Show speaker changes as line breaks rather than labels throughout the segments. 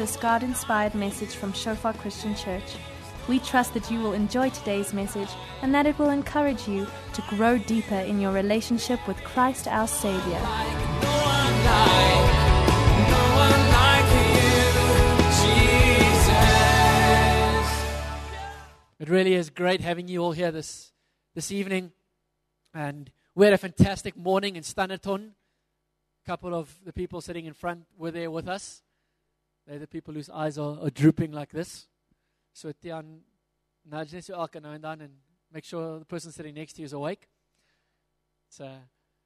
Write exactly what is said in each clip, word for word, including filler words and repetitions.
this God-inspired message from Shofar Christian Church. We trust that you will enjoy today's message and that it will encourage you to grow deeper in your relationship with Christ our Savior.
It really is great having you all here this this evening. And we had a fantastic morning in Standerton. A couple of the people sitting in front were there with us. They're the people whose eyes are, are drooping like this. So Tian, nudge net so elke nou en dan and make sure the person sitting next to you is awake. It's a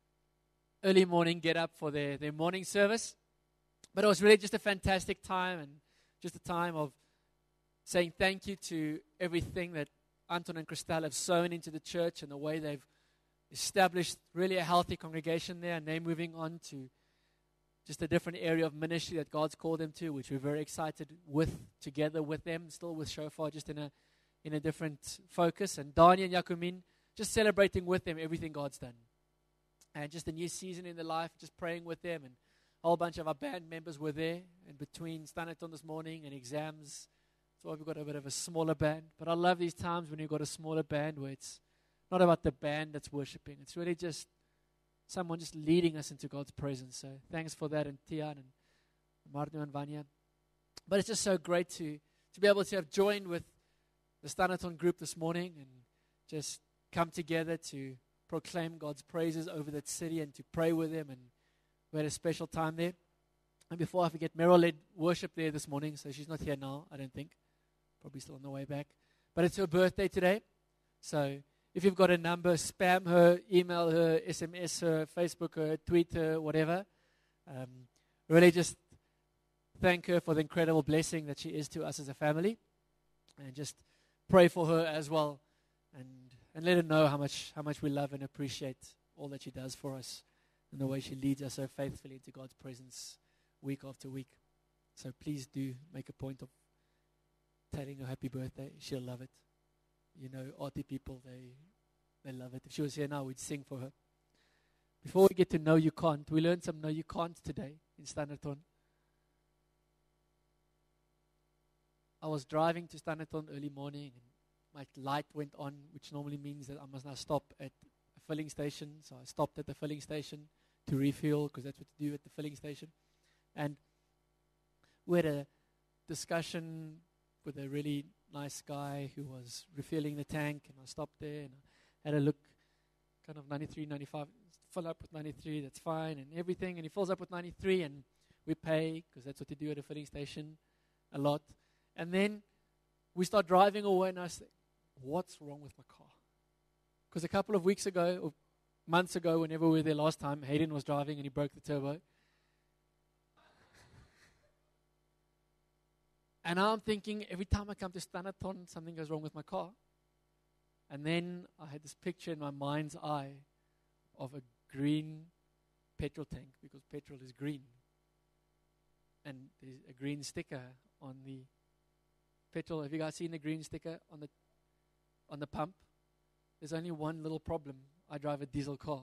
early morning get up for their, their morning service. But it was really just a fantastic time and just a time of saying thank you to everything that Anton and Christelle have sown into the church and the way they've established really a healthy congregation there, and they're moving on to just a different area of ministry that God's called them to, which we're very excited with, together with them, still with Shofar, just in a in a different focus. And Dani and Yakumin, just celebrating with them everything God's done. And just a new season in their life, just praying with them. And a whole bunch of our band members were there. And between Standerton this morning and exams, so we've got a bit of a smaller band. But I love these times when you've got a smaller band where it's not about the band that's worshiping. It's really just someone just leading us into God's presence. So thanks for that, and Tian and Marno and Vanya. But it's just so great to, to be able to have joined with the Standerton group this morning and just come together to proclaim God's praises over that city and to pray with them. And we had a special time there. And before I forget, Meryl led worship there this morning, so she's not here now, I don't think. Probably still on the way back. But it's her birthday today. So if you've got a number, spam her, email her, S M S her, Facebook her, tweet her, whatever. Um, really just thank her for the incredible blessing that she is to us as a family. And just pray for her as well. And and let her know how much how much we love and appreciate all that she does for us and the way she leads us so faithfully into God's presence week after week. So please do make a point of telling her happy birthday. She'll love it. You know, arty people, they they love it. If she was here now, we'd sing for her. Before we get to Know You Can't, we learned some Know You Can't today in Standerton. I was driving to Standerton early morning, and my light went on, which normally means that I must now stop at a filling station. So I stopped at the filling station to refuel, because that's what you do at the filling station. And we had a discussion with a really nice guy who was refilling the tank, and I stopped there and I had a look, kind of ninety-three, ninety-five, fill up with ninety-three, that's fine, and everything, and he fills up with ninety-three, and we pay, because that's what you do at a filling station, a lot. And then we start driving away, and I say, what's wrong with my car? Because a couple of weeks ago, or months ago, whenever we were there last time, Hayden was driving and he broke the turbo. And now I'm thinking, every time I come to Standerton, something goes wrong with my car. And then I had this picture in my mind's eye of a green petrol tank, because petrol is green. And there's a green sticker on the petrol. Have you guys seen the green sticker on the on the pump? There's only one little problem. I drive a diesel car.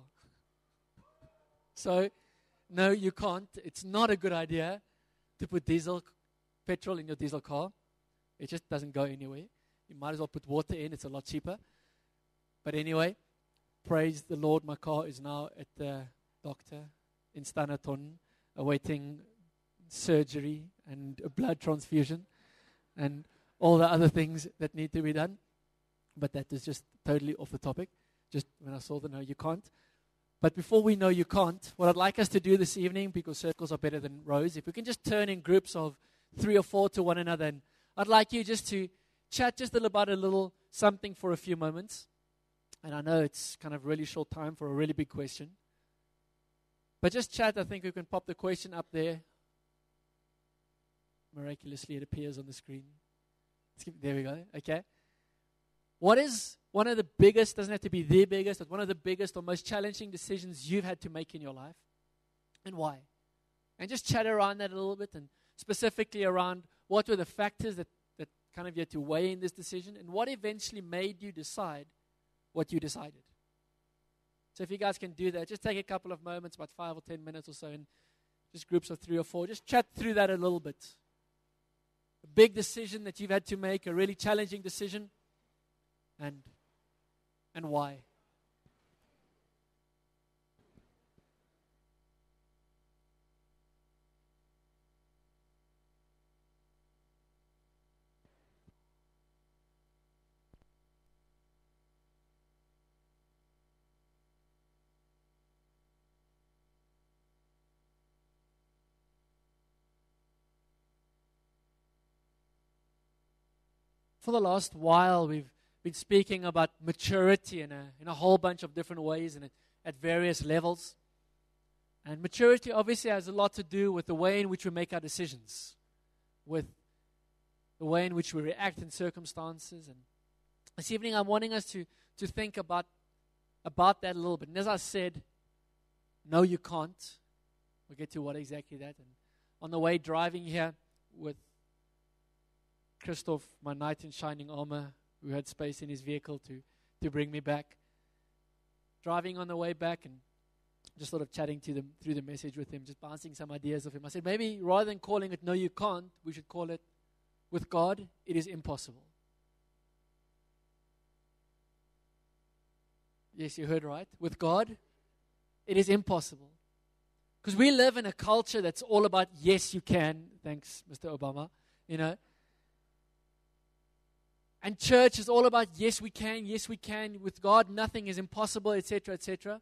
So, no, you can't. It's not a good idea to put diesel petrol in your diesel car. It just doesn't go anywhere. You might as well put water in. It's a lot cheaper. But anyway, praise the Lord, my car is now at the doctor in Standerton, awaiting surgery and a blood transfusion and all the other things that need to be done. But that is just totally off the topic, just when I saw the No You Can't. But before we know you can't, what I'd like us to do this evening, because circles are better than rows, if we can just turn in groups of three or four to one another, and I'd like you just to chat just a little about a little something for a few moments. And I know it's kind of really short time for a really big question. But just chat. I think we can pop the question up there. Miraculously, it appears on the screen. There we go. Okay. What is one of the biggest, doesn't have to be the biggest, but one of the biggest or most challenging decisions you've had to make in your life? And why? And just chat around that a little bit, and specifically around what were the factors that, that kind of you had to weigh in this decision, and what eventually made you decide what you decided. So if you guys can do that, just take a couple of moments, about five or ten minutes or so, and just groups of three or four, just chat through that a little bit. big decision that you've had to make, a really challenging decision, and and why. For the last while, we've been speaking about maturity in a, in a whole bunch of different ways and at, at various levels. And maturity obviously has a lot to do with the way in which we make our decisions, with the way in which we react in circumstances. And this evening, I'm wanting us to, to think about, about that a little bit. And as I said, no, you can't. We'll get to what exactly that. And on the way driving here with Christoph, my knight in shining armor, who had space in his vehicle to, to bring me back. Driving on the way back and just sort of chatting to them through the message with him, just bouncing some ideas of him. I said, maybe rather than calling it no, you can't, we should call it, with God, it is impossible. Yes, you heard right. With God, it is impossible. Because we live in a culture that's all about yes, you can. Thanks, Mister Obama. You know. And church is all about yes, we can, yes, we can. With God, nothing is impossible, et cetera, et cetera.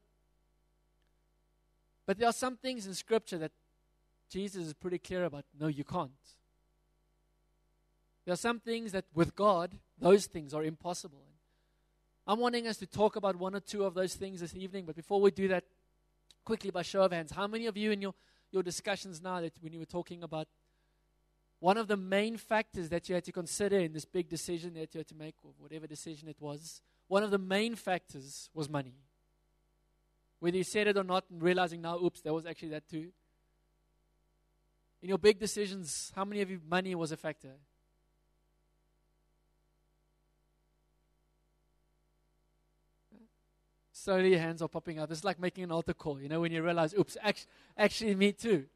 But there are some things in Scripture that Jesus is pretty clear about. No, you can't. There are some things that with God, those things are impossible. I'm wanting us to talk about one or two of those things this evening. But before we do that, quickly by show of hands, how many of you in your, your discussions now that when you were talking about one of the main factors that you had to consider in this big decision that you had to make, or whatever decision it was, one of the main factors was money. Whether you said it or not and realizing now, oops, there was actually that too. In your big decisions, how many of you money was a factor? Slowly your hands are popping up. It's like making an altar call, you know, when you realize, oops, actually, actually me too.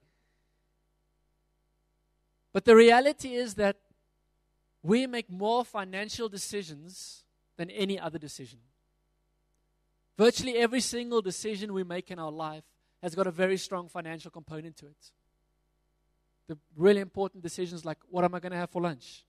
But the reality is that we make more financial decisions than any other decision. Virtually every single decision we make in our life has got a very strong financial component to it. The really important decisions like, what am I going to have for lunch?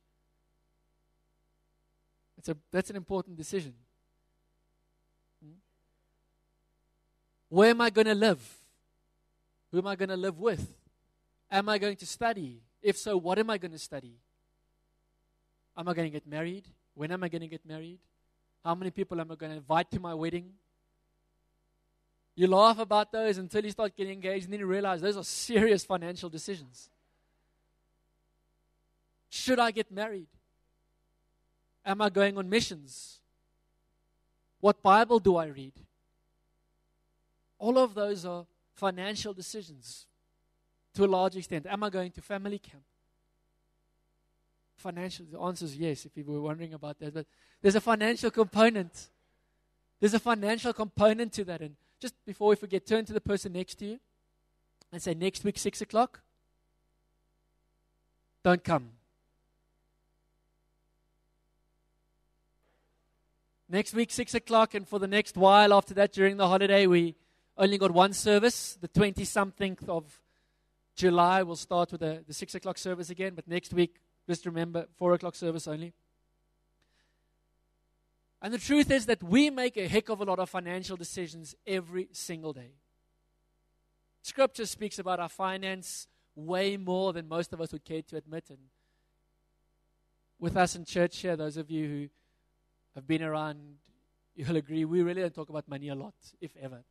It's a, that's an important decision. Hmm? Where am I going to live? Who am I going to live with? Am I going to study? If so, what am I going to study? Am I going to get married? When am I going to get married? How many people am I going to invite to my wedding? You laugh about those until you start getting engaged, and then you realize those are serious financial decisions. Should I get married? Am I going on missions? What Bible do I read? All of those are financial decisions. To a large extent. Am I going to family camp? Financial, the answer is yes, if you were wondering about that. But there's a financial component. There's a financial component to that. And just before we forget, turn to the person next to you and say, next week, six o'clock, don't come. Next week, six o'clock, and for the next while after that, during the holiday, we only got one service, the twenty-something of July. We'll start with the, the six o'clock service again, but next week, just remember, four o'clock service only. And the truth is that we make a heck of a lot of financial decisions every single day. Scripture speaks about our finance way more than most of us would care to admit. And with us in church here, those of you who have been around, you'll agree, we really don't talk about money a lot, if ever.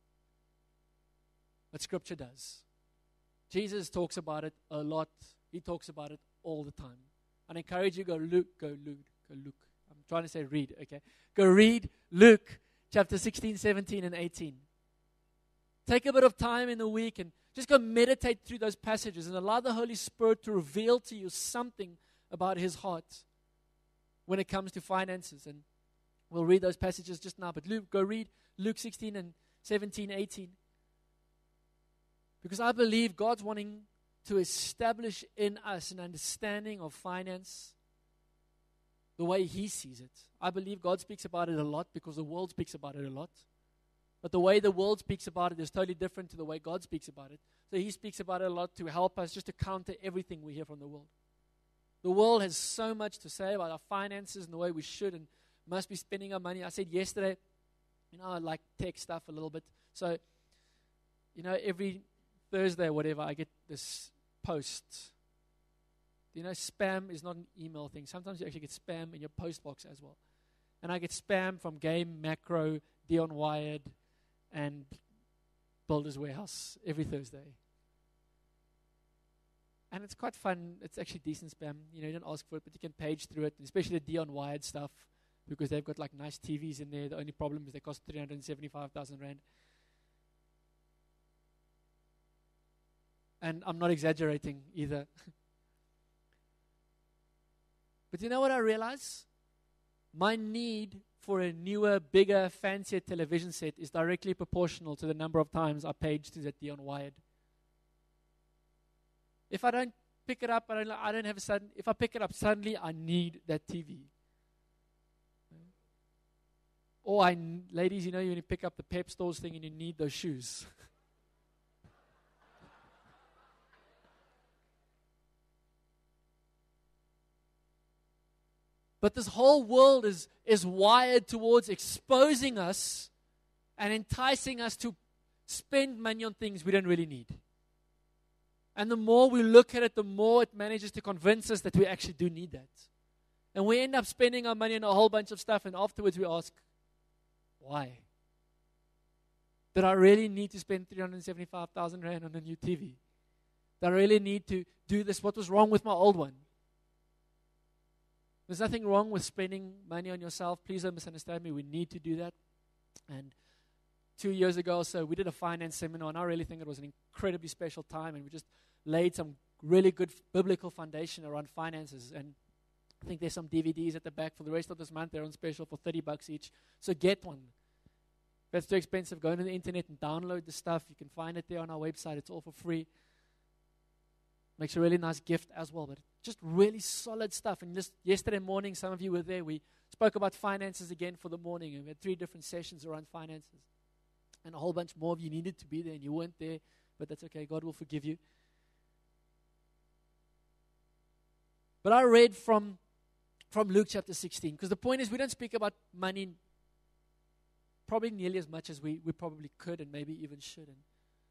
But Scripture does. Jesus talks about it a lot. He talks about it all the time. I encourage you, go Luke, go Luke, go Luke. I'm trying to say read, okay? Go read Luke chapter sixteen, seventeen, and eighteen. Take a bit of time in the week and just go meditate through those passages and allow the Holy Spirit to reveal to you something about His heart when it comes to finances. And we'll read those passages just now. But Luke, go read Luke sixteen and seventeen, eighteen. Because I believe God's wanting to establish in us an understanding of finance the way He sees it. I believe God speaks about it a lot because the world speaks about it a lot. But the way the world speaks about it is totally different to the way God speaks about it. So He speaks about it a lot to help us just to counter everything we hear from the world. The world has so much to say about our finances and the way we should and must be spending our money. I said yesterday, you know, I like tech stuff a little bit. So, you know, every Thursday or whatever, I get this post. You know, spam is not an email thing. Sometimes you actually get spam in your post box as well. And I get spam from Game, Macro, Dion Wired, and Builder's Warehouse every Thursday. And it's quite fun. It's actually decent spam. You know, you don't ask for it, but you can page through it, especially the Dion Wired stuff, because they've got like nice T Vs in there. The only problem is they cost three hundred seventy-five thousand rand. And I'm not exaggerating either. But you know what I realize? My need for a newer, bigger, fancier television set is directly proportional to the number of times I paged to that Dion Wired. If I don't pick it up, I don't, I don't have a sudden. If I pick it up suddenly, I need that T V. Or I, ladies, you know, when you pick up the Pep Stores thing and you need those shoes. But this whole world is, is wired towards exposing us and enticing us to spend money on things we don't really need. And the more we look at it, the more it manages to convince us that we actually do need that. And we end up spending our money on a whole bunch of stuff, and afterwards we ask, why? Did I really need to spend three hundred seventy-five thousand rand on a new T V? Did I really need to do this? What was wrong with my old one? There's nothing wrong with spending money on yourself. Please don't misunderstand me. We need to do that. And two years ago or so, we did a finance seminar, and I really think it was an incredibly special time, and we just laid some really good f- biblical foundation around finances. And I think there's some D V Ds at the back for the rest of this month. They're on special for thirty bucks each. So get one. If that's too expensive, go on the internet and download the stuff. You can find it there on our website. It's all for free. Makes a really nice gift as well, but just really solid stuff. And just yesterday morning, some of you were there. We spoke about finances again for the morning, and we had three different sessions around finances. And a whole bunch more of you needed to be there, and you weren't there, but that's okay. God will forgive you. But I read from, from Luke chapter sixteen, because the point is we don't speak about money probably nearly as much as we, we probably could and maybe even should. And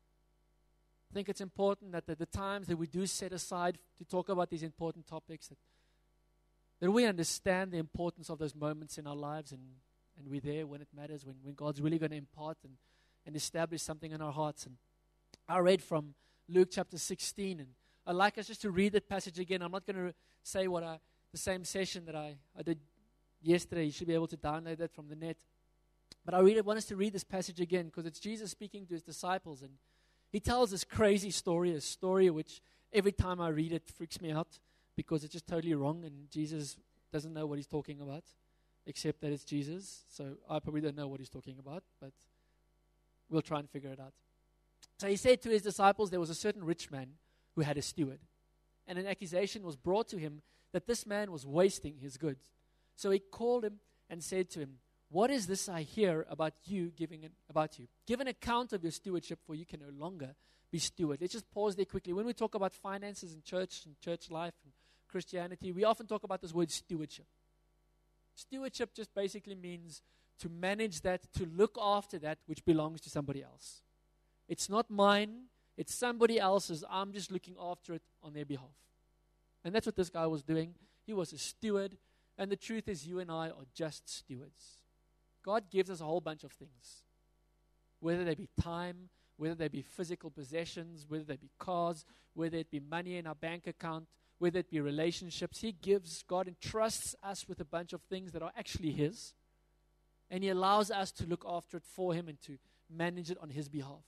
I think it's important that the, the times that we do set aside to talk about these important topics, that, that we understand the importance of those moments in our lives, and, and we're there when it matters, when, when God's really going to impart and, and establish something in our hearts. And I read from Luke chapter sixteen, and I'd like us just to read that passage again. I'm not going to say what I, the same session that I, I did yesterday. You should be able to download that from the net. But I really want us to read this passage again, because it's Jesus speaking to his disciples, and he tells this crazy story, a story which every time I read it freaks me out, because it's just totally wrong, and Jesus doesn't know what he's talking about, except that it's Jesus. So I probably don't know what he's talking about, but we'll try and figure it out. So he said to his disciples, there was a certain rich man who had a steward, and an accusation was brought to him that this man was wasting his goods. So he called him and said to him, what is this I hear about you giving an, about you? Give an account of your stewardship, for you can no longer be steward. Let's just pause there quickly. When we talk about finances in church and church life and Christianity, we often talk about this word stewardship. Stewardship just basically means to manage that, to look after that which belongs to somebody else. It's not mine, it's somebody else's. I'm just looking after it on their behalf. And that's what this guy was doing. He was a steward, and the truth is you and I are just stewards. God gives us a whole bunch of things, whether they be time, whether they be physical possessions, whether they be cars, whether it be money in our bank account, whether it be relationships. He gives, God entrusts us with a bunch of things that are actually His, and He allows us to look after it for Him and to manage it on His behalf.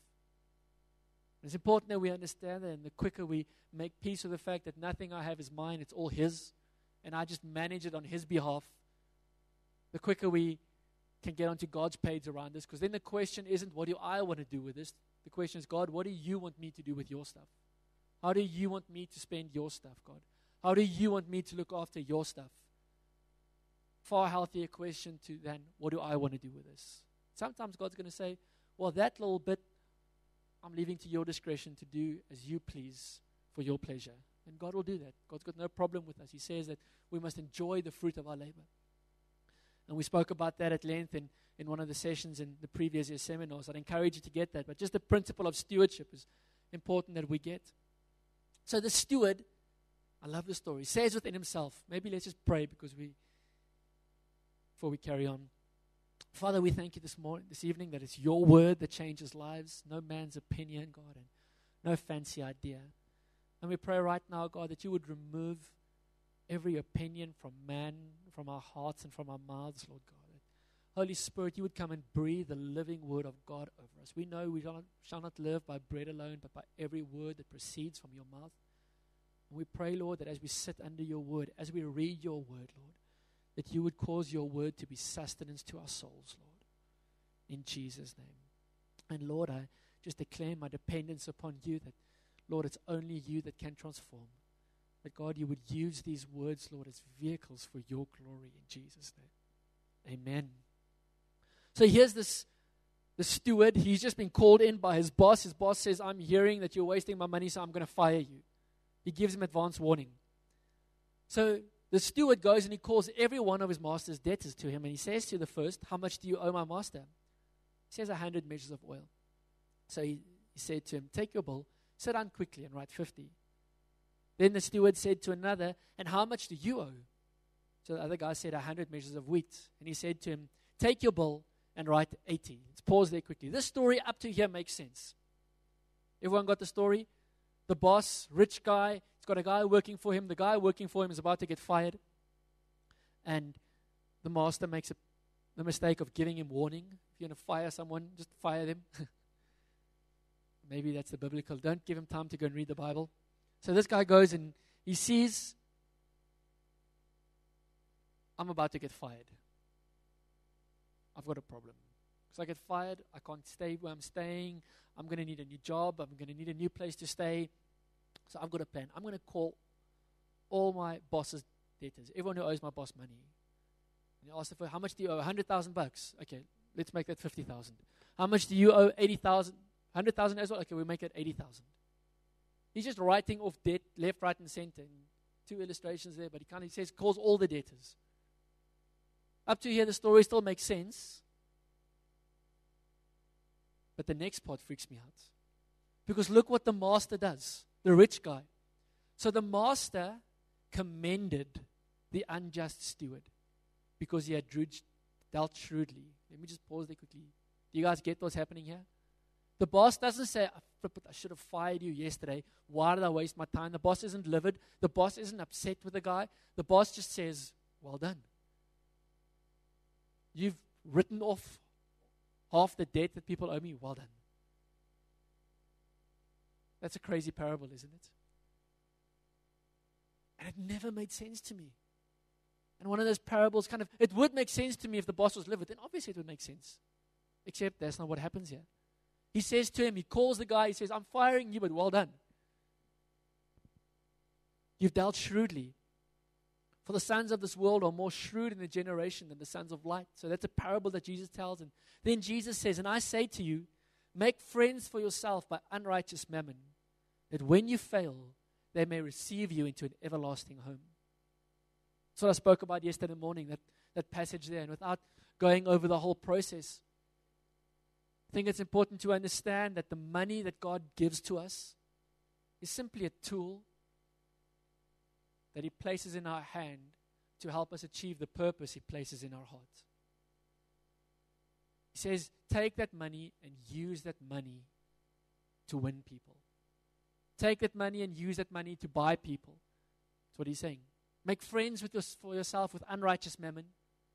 It's important that we understand that, and the quicker we make peace with the fact that nothing I have is mine, it's all His, and I just manage it on His behalf, the quicker we can get onto God's page around this, because then the question isn't, what do I want to do with this? The question is, God, what do you want me to do with your stuff? How do you want me to spend your stuff, God? How do you want me to look after your stuff? Far healthier question to than, what do I want to do with this? Sometimes God's going to say, well, that little bit, I'm leaving to your discretion to do as you please for your pleasure. And God will do that. God's got no problem with us. He says that we must enjoy the fruit of our labor. And we spoke about that at length in, in one of the sessions in the previous year's seminars. I'd encourage you to get that. But just the principle of stewardship is important that we get. So the steward, I love the story, says within himself, maybe let's just pray because we, before we carry on. Father, we thank you this morning, this evening, that it's your word that changes lives, no man's opinion, God, and no fancy idea. And we pray right now, God, that you would remove every opinion from man, from our hearts and from our mouths, Lord God. That Holy Spirit, you would come and breathe the living word of God over us. We know we shall not, shall not live by bread alone, but by every word that proceeds from your mouth. And we pray, Lord, that as we sit under your word, as we read your word, Lord, that you would cause your word to be sustenance to our souls, Lord, in Jesus' name. And Lord, I just declare my dependence upon you, that, Lord, it's only you that can transform. That, God, you would use these words, Lord, as vehicles for your glory in Jesus' name. Amen. So here's this the steward. He's just been called in by his boss. His boss says, I'm hearing that you're wasting my money, so I'm going to fire you. He gives him advance warning. So the steward goes and he calls every one of his master's debtors to him, and he says to the first, how much do you owe my master? He says, a hundred measures of oil. So he, he said to him, take your bill, sit down quickly and write fifty. Then the steward said to another, and how much do you owe? So the other guy said, a hundred measures of wheat. And he said to him, take your bill and write eighty. Let's pause there quickly. This story up to here makes sense. Everyone got the story? The boss, rich guy, he's got a guy working for him. The guy working for him is about to get fired. And the master makes a, the mistake of giving him warning. If you're going to fire someone, just fire them. Maybe that's the biblical. Don't give him time to go and read the Bible. So this guy goes and he sees, I'm about to get fired. I've got a problem. Because I get fired, I can't stay where I'm staying. I'm going to need a new job. I'm going to need a new place to stay. So I've got a plan. I'm going to call all my boss's debtors, everyone who owes my boss money. And he asked for, how much do you owe? one hundred thousand bucks. Okay, let's make that fifty thousand. How much do you owe? eighty thousand. one hundred thousand as well? Okay, we'll make it eighty thousand. He's just writing off debt left, right, and center. And two illustrations there, but he kind of says, calls all the debtors. Up to here, the story still makes sense. But the next part freaks me out. Because look what the master does, the rich guy. So the master commended the unjust steward because he had dealt shrewdly. Let me just pause there quickly. Do you guys get what's happening here? The boss doesn't say, I should have fired you yesterday. Why did I waste my time? The boss isn't livid. The boss isn't upset with the guy. The boss just says, well done. You've written off half the debt that people owe me. Well done. That's a crazy parable, isn't it? And it never made sense to me. And one of those parables kind of, it would make sense to me if the boss was livid. Then obviously it would make sense. Except that's not what happens here. He says to him, he calls the guy, he says, I'm firing you, but well done. You've dealt shrewdly. For the sons of this world are more shrewd in the generation than the sons of light. So that's a parable that Jesus tells. And then Jesus says, and I say to you, make friends for yourself by unrighteous mammon, that when you fail, they may receive you into an everlasting home. That's what I spoke about yesterday morning, that, that passage there. And without going over the whole process, I think it's important to understand that the money that God gives to us is simply a tool that He places in our hand to help us achieve the purpose He places in our heart. He says, take that money and use that money to win people. Take that money and use that money to buy people. That's what He's saying. Make friends with your, for yourself with unrighteous mammon.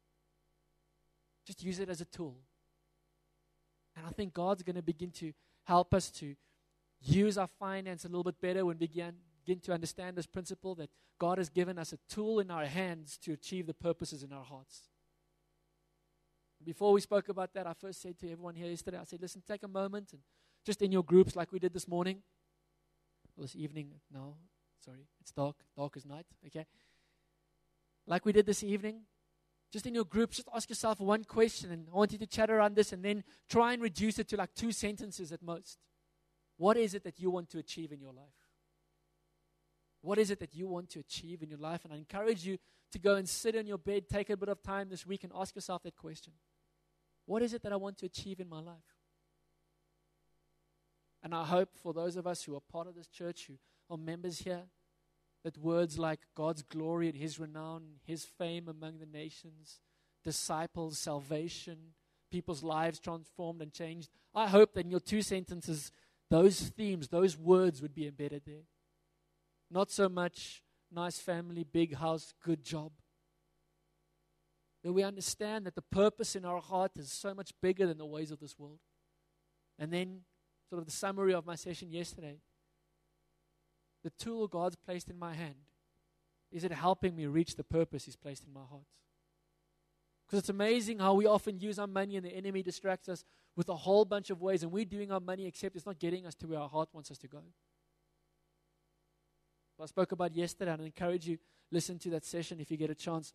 Just use it as a tool. And I think God's going to begin to help us to use our finance a little bit better when we begin, begin to understand this principle that God has given us a tool in our hands to achieve the purposes in our hearts. Before we spoke about that, I first said to everyone here yesterday, I said, listen, take a moment and just in your groups like we did this morning, or this evening now. Sorry, it's dark. Dark as night, okay? Like we did this evening, just in your groups, just ask yourself one question, and I want you to chat around this and then try and reduce it to like two sentences at most. What is it that you want to achieve in your life? What is it that you want to achieve in your life? And I encourage you to go and sit in your bed, take a bit of time this week and ask yourself that question. What is it that I want to achieve in my life? And I hope for those of us who are part of this church, who are members here, that words like God's glory and His renown, His fame among the nations, disciples, salvation, people's lives transformed and changed, I hope that in your two sentences, those themes, those words would be embedded there. Not so much nice family, big house, good job. That we understand that the purpose in our heart is so much bigger than the ways of this world. And then, sort of the summary of my session yesterday, the tool God's placed in my hand, is it helping me reach the purpose He's placed in my heart? Because it's amazing how we often use our money and the enemy distracts us with a whole bunch of ways, and we're doing our money except it's not getting us to where our heart wants us to go. I spoke about yesterday, and I encourage you, listen to that session if you get a chance.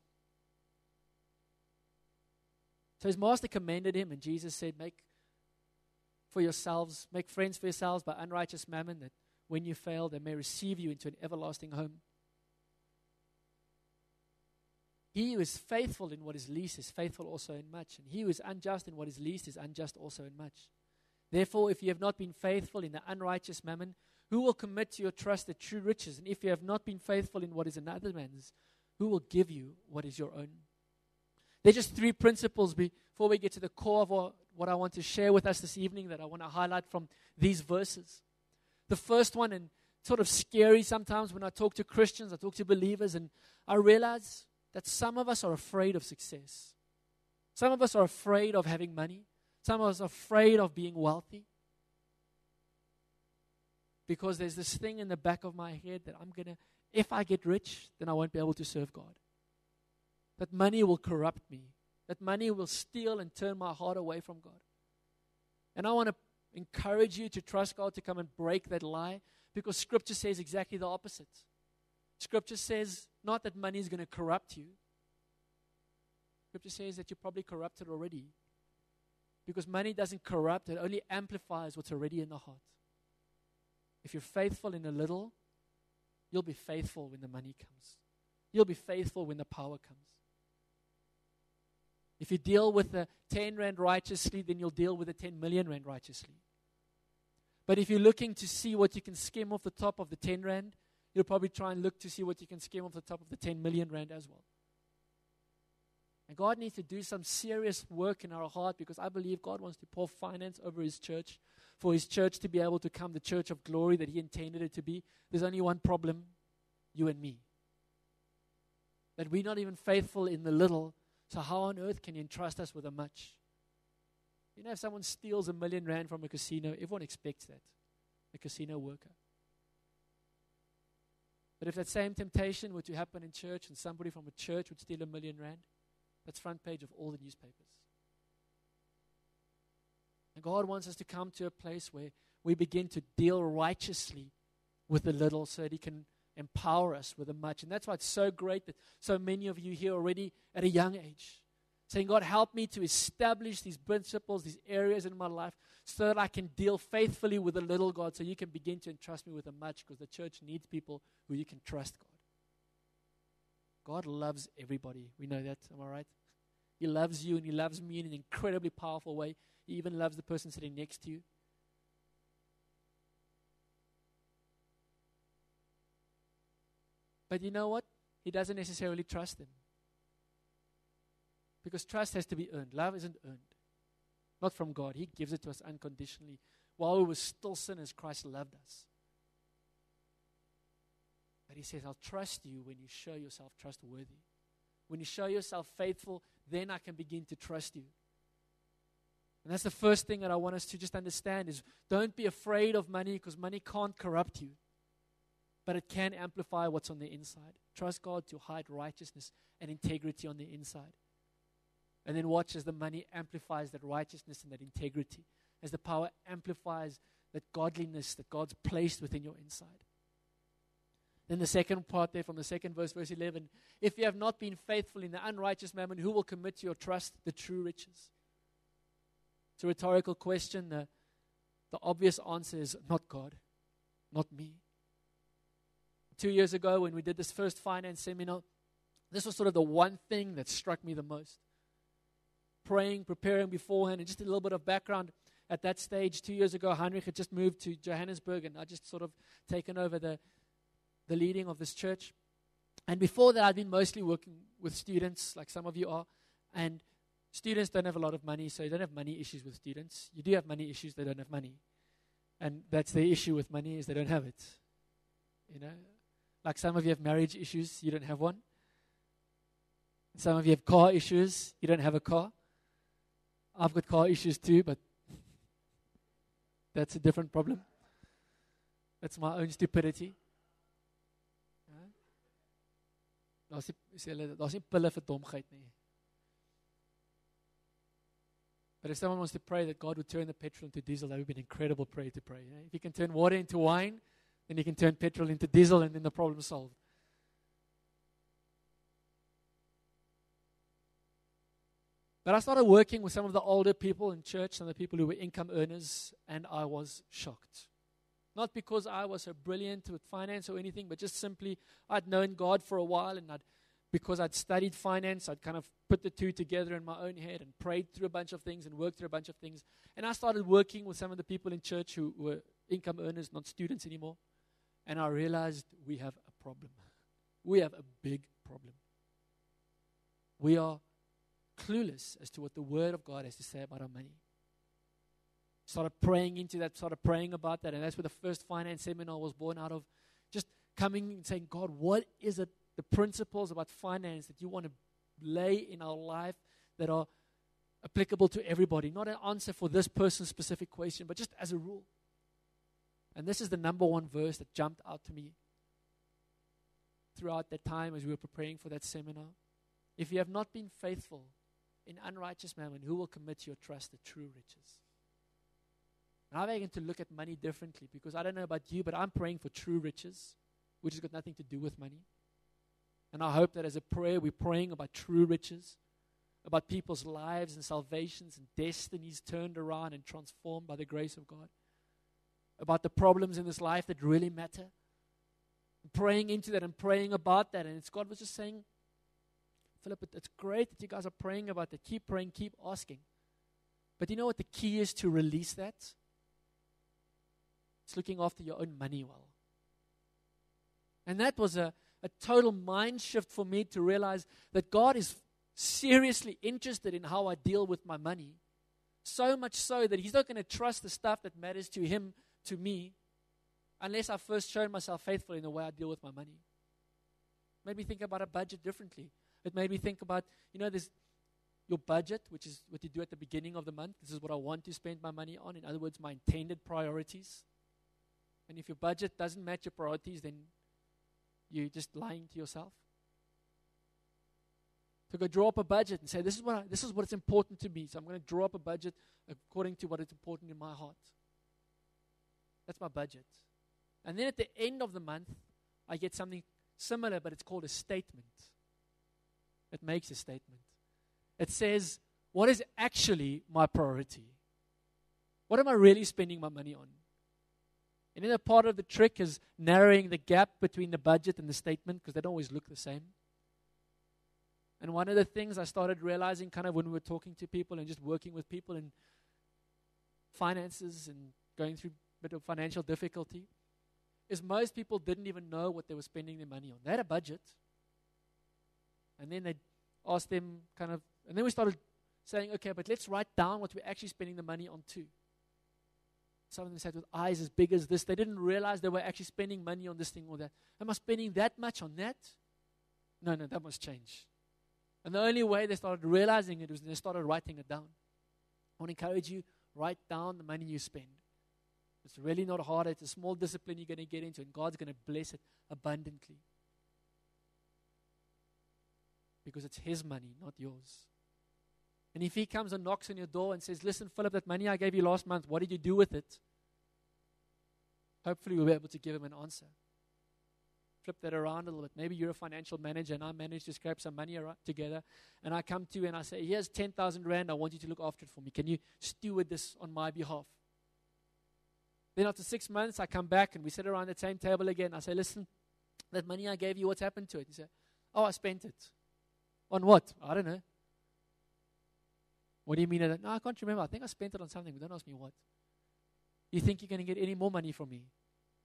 So his master commended him, and Jesus said, make for yourselves, make friends for yourselves by unrighteous mammon, that when you fail, they may receive you into an everlasting home. He who is faithful in what is least is faithful also in much, and he who is unjust in what is least is unjust also in much. Therefore, if you have not been faithful in the unrighteous mammon, who will commit to your trust the true riches? And if you have not been faithful in what is another man's, who will give you what is your own? There are just three principles before we get to the core of what, what I want to share with us this evening that I want to highlight from these verses. The first one, and sort of scary sometimes when I talk to Christians, I talk to believers, and I realize that some of us are afraid of success. Some of us are afraid of having money. Some of us are afraid of being wealthy. Because there's this thing in the back of my head that I'm going to, if I get rich, then I won't be able to serve God. That money will corrupt me. That money will steal and turn my heart away from God. And I want to encourage you to trust God to come and break that lie, because Scripture says exactly the opposite. Scripture says not that money is going to corrupt you. Scripture says that you're probably corrupted already. Because money doesn't corrupt, it only amplifies what's already in the heart. If you're faithful in a little, you'll be faithful when the money comes. You'll be faithful when the power comes. If you deal with the ten rand righteously, then you'll deal with the ten million rand righteously. But if you're looking to see what you can skim off the top of the ten rand, you'll probably try and look to see what you can skim off the top of the ten million rand as well. And God needs to do some serious work in our heart, because I believe God wants to pour finance over His church, for His church to be able to become the church of glory that He intended it to be. There's only one problem, you and me. That we're not even faithful in the little, so how on earth can you entrust us with a much? You know, if someone steals a million rand from a casino, everyone expects that, a casino worker. But if that same temptation were to happen in church and somebody from a church would steal a million rand, that's front page of all the newspapers. And God wants us to come to a place where we begin to deal righteously with the little so that He can empower us with the much. And that's why it's so great that so many of you here already at a young age saying, God, help me to establish these principles, these areas in my life so that I can deal faithfully with the little, God, so you can begin to entrust me with the much, because the church needs people who you can trust, God. God loves everybody. We know that. Am I right? He loves you, and He loves me in an incredibly powerful way. He even loves the person sitting next to you. But you know what? He doesn't necessarily trust them. Because trust has to be earned. Love isn't earned. Not from God. He gives it to us unconditionally. While we were still sinners, Christ loved us. But He says, I'll trust you when you show yourself trustworthy. When you show yourself faithful, then I can begin to trust you. And that's the first thing that I want us to just understand is don't be afraid of money, because money can't corrupt you. But it can amplify what's on the inside. Trust God to hide righteousness and integrity on the inside. And then watch as the money amplifies that righteousness and that integrity. As the power amplifies that godliness that God's placed within your inside. Then the second part there from the second verse, verse eleven, if you have not been faithful in the unrighteous mammon, who will commit to your trust the true riches? It's a rhetorical question. The, the obvious answer is not God, not me. Two years ago when we did this first finance seminar, this was sort of the one thing that struck me the most. Praying, preparing beforehand, and just a little bit of background. At that stage, two years ago, Heinrich had just moved to Johannesburg, and I just sort of taken over the the leading of this church. And before that, I'd been mostly working with students, like some of you are. And students don't have a lot of money, so you don't have money issues with students. You do have money issues, they don't have money. And that's the issue with money, is they don't have it. You know? Like some of you have marriage issues, you don't have one. Some of you have car issues, you don't have a car. I've got car issues too, but that's a different problem. That's my own stupidity. Daar's nie, daar's nie pille vir domheid nie. But if someone wants to pray that God would turn the petrol into diesel, that would be an incredible prayer to pray. You know? If you can turn water into wine, then you can turn petrol into diesel, and then the problem's solved. But I started working with some of the older people in church, some of the people who were income earners, and I was shocked. Not because I was so brilliant with finance or anything, but just simply I'd known God for a while, and I'd, because I'd studied finance, I'd kind of put the two together in my own head and prayed through a bunch of things and worked through a bunch of things. And I started working with some of the people in church who were income earners, not students anymore. And I realized we have a problem. We have a big problem. We are clueless as to what the Word of God has to say about our money. Started praying into that, started praying about that, and that's where the first finance seminar was born out of. Just coming and saying, God, what is it, the principles about finance that you want to lay in our life that are applicable to everybody? Not an answer for this person's specific question, but just as a rule. And this is the number one verse that jumped out to me throughout that time as we were preparing for that seminar. If you have not been faithful in unrighteous mammon, who will commit your trust to true riches? And I'm beginning to look at money differently, because I don't know about you, but I'm praying for true riches, which has got nothing to do with money. And I hope that as a prayer, we're praying about true riches, about people's lives and salvations and destinies turned around and transformed by the grace of God, about the problems in this life that really matter. I'm praying into that and praying about that. And it's God was just saying, Philip, it's great that you guys are praying about that. Keep praying, keep asking. But you know what the key is to release that? It's looking after your own money well. And that was a, a total mind shift for me to realize that God is seriously interested in how I deal with my money. So much so that He's not going to trust the stuff that matters to Him, to me, unless I've first shown myself faithful in the way I deal with my money. It made me think about a budget differently. It made me think about, you know, this your budget, which is what you do at the beginning of the month. This is what I want to spend my money on. In other words, my intended priorities. And if your budget doesn't match your priorities, then you're just lying to yourself. So go draw up a budget and say, this is what I, this is what's important to me. So I'm going to draw up a budget according to what is important in my heart. That's my budget. And then at the end of the month, I get something similar, but it's called a statement. It makes a statement. It says, what is actually my priority? What am I really spending my money on? And then a part of the trick is narrowing the gap between the budget and the statement, because they don't always look the same. And one of the things I started realizing kind of when we were talking to people and just working with people in finances and going through a bit of financial difficulty is most people didn't even know what they were spending their money on. They had a budget. And then they asked them kind of, and then we started saying, okay, but let's write down what we're actually spending the money on too. Some of them said with eyes as big as this. They didn't realize they were actually spending money on this thing or that. Am I spending that much on that? No, no, that must change. And the only way they started realizing it was they started writing it down. I want to encourage you, write down the money you spend. It's really not hard. It's a small discipline you're going to get into, and God's going to bless it abundantly. Because it's His money, not yours. And if He comes and knocks on your door and says, listen, Philip, that money I gave you last month, what did you do with it? Hopefully we'll be able to give him an answer. Flip that around a little bit. Maybe you're a financial manager and I managed to scrape some money ar- together, and I come to you and I say, here's ten thousand rand, I want you to look after it for me. Can you steward this on my behalf? Then after six months, I come back and we sit around the same table again. I say, listen, that money I gave you, what's happened to it? He said, oh, I spent it. On what? I don't know. What do you mean? No, I can't remember. I think I spent it on something, but don't ask me what. You think you're going to get any more money from me?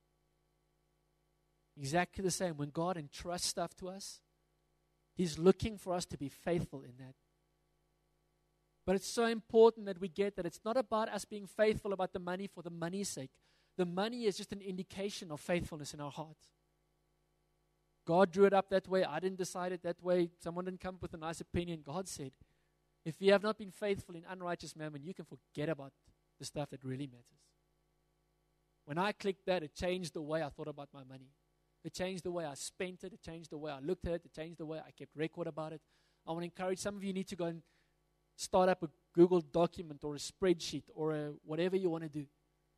Exactly the same. When God entrusts stuff to us, He's looking for us to be faithful in that. But it's so important that we get that it's not about us being faithful about the money for the money's sake. The money is just an indication of faithfulness in our heart. God drew it up that way. I didn't decide it that way. Someone didn't come up with a nice opinion. God said, if you have not been faithful in unrighteous mammon, you can forget about the stuff that really matters. When I clicked that, it changed the way I thought about my money. It changed the way I spent it. It changed the way I looked at it. It changed the way I kept record about it. I want to encourage some of you need to go and start up a Google document or a spreadsheet or a whatever you want to do.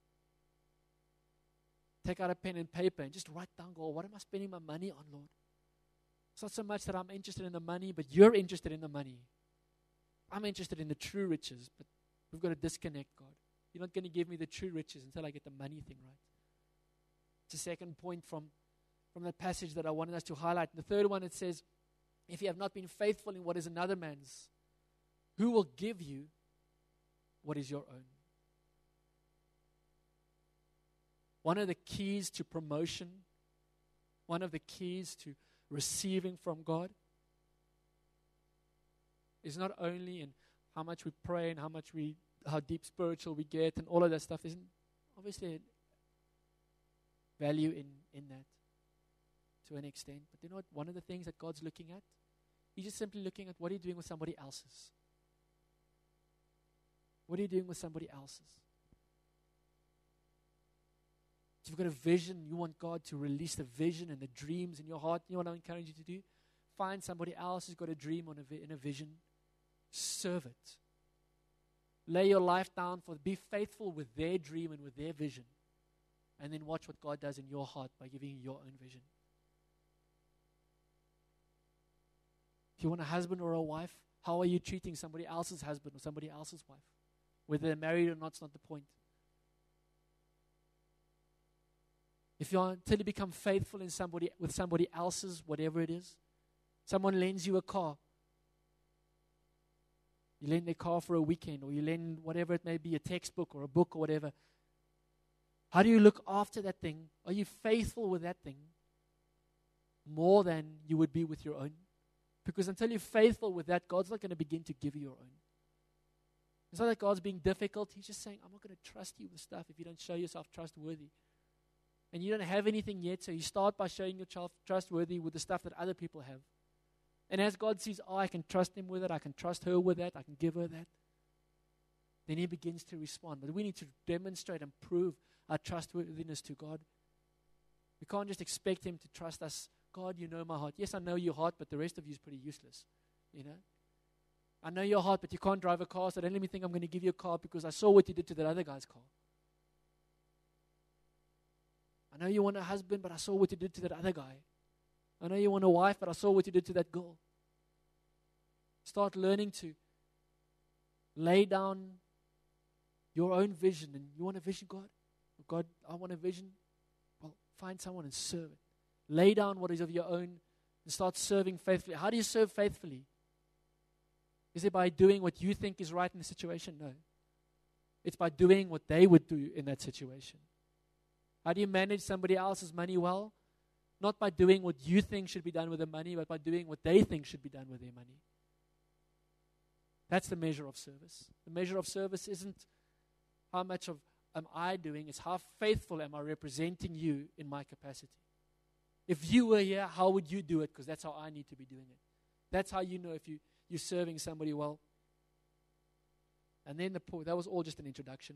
Take out a pen and paper and just write down, God, what am I spending my money on, Lord? It's not so much that I'm interested in the money, but you're interested in the money. I'm interested in the true riches, but we've got to disconnect, God. You're not going to give me the true riches until I get the money thing right. It's a second point from from that passage that I wanted us to highlight. The third one, it says, if you have not been faithful in what is another man's, who will give you what is your own? One of the keys to promotion, one of the keys to receiving from God is not only in how much we pray and how much we, how deep spiritual we get and all of that stuff. Isn't obviously value in, in that to an extent. But you know what? One of the things that God's looking at, He's just simply looking at what are you doing with somebody else's. What are you doing with somebody else's? If you've got a vision, you want God to release the vision and the dreams in your heart, you know what I encourage you to do? Find somebody else who's got a dream on a vi- in a vision. Serve it. Lay your life down for be faithful with their dream and with their vision. And then watch what God does in your heart by giving you your own vision. If you want a husband or a wife, how are you treating somebody else's husband or somebody else's wife? Whether they're married or not, it's not the point. If you are until you become faithful in somebody with somebody else's, whatever it is, someone lends you a car. You lend their car for a weekend, or you lend whatever it may be, a textbook or a book or whatever. How do you look after that thing? Are you faithful with that thing more than you would be with your own? Because until you're faithful with that, God's not going to begin to give you your own. It's not that God's being difficult. He's just saying, I'm not going to trust you with stuff if you don't show yourself trustworthy. And you don't have anything yet, so you start by showing yourself trustworthy with the stuff that other people have. And as God sees, oh, I can trust him with it, I can trust her with that, I can give her that, then he begins to respond. But we need to demonstrate and prove our trustworthiness to God. We can't just expect him to trust us. God, you know my heart. Yes, I know your heart, but the rest of you is pretty useless. You know? I know your heart, but you can't drive a car, so don't let me think I'm going to give you a car because I saw what you did to that other guy's car. I know you want a husband, but I saw what you did to that other guy. I know you want a wife, but I saw what you did to that girl. Start learning to lay down your own vision. And you want a vision, God? God, I want a vision. Well, find someone and serve it. Lay down what is of your own and start serving faithfully. How do you serve faithfully? Is it by doing what you think is right in the situation? No. It's by doing what they would do in that situation. How do you manage somebody else's money well? Not by doing what you think should be done with the money, but by doing what they think should be done with their money. That's the measure of service. The measure of service isn't how much of am I doing, it's how faithful am I representing you in my capacity. If you were here, how would you do it? Because that's how I need to be doing it. That's how you know if you, you're serving somebody well. And then the point, that was all just an introduction.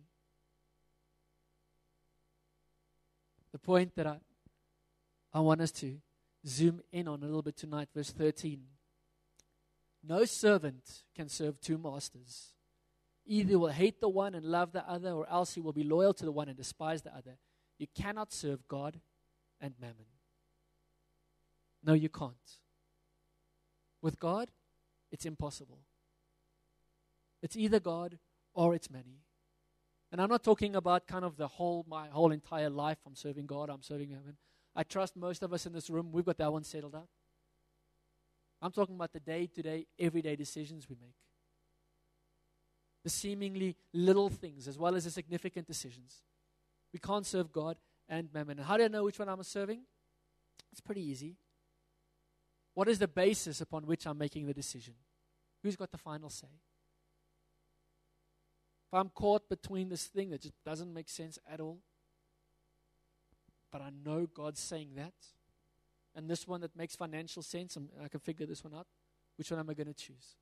The point that I, I want us to zoom in on a little bit tonight, verse thirteen. No servant can serve two masters. Either he will hate the one and love the other, or else he will be loyal to the one and despise the other. You cannot serve God and mammon. No, you can't. With God, it's impossible. It's either God or it's money. And I'm not talking about kind of the whole, my whole entire life, I'm serving God, I'm serving mammon. I trust most of us in this room, we've got that one settled out. I'm talking about the day-to-day, everyday decisions we make. The seemingly little things as well as the significant decisions. We can't serve God and mammon. And how do I know which one I'm serving? It's pretty easy. What is the basis upon which I'm making the decision? Who's got the final say? If I'm caught between this thing that just doesn't make sense at all, but I know God's saying that, and this one that makes financial sense, and I can figure this one out, which one am I going to choose?